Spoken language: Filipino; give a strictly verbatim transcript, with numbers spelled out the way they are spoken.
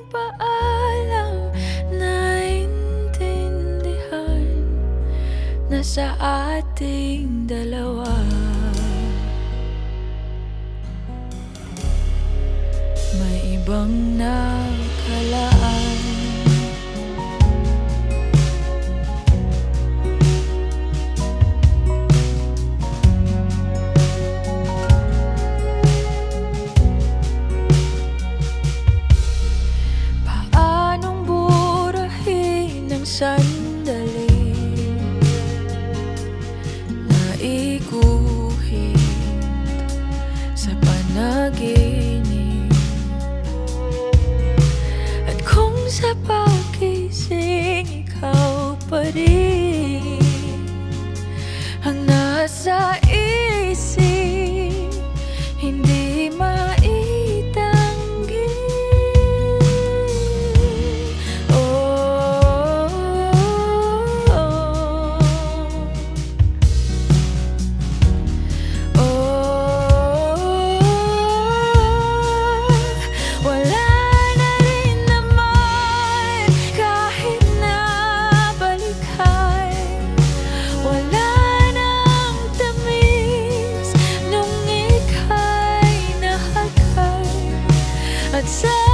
pa alam, naintindihan na sa ating dalawa may ibang nakalaan. Paanong burahin ang sandali na iguhit sa panaginip, at kung sa pagising ikaw pa rin ang nasa isip, hindi maitanggi. Oh, oh, oh, oh. Wala na rin naman kahit na balikan, wala nang tamis nung ika'y nahagkan, at sa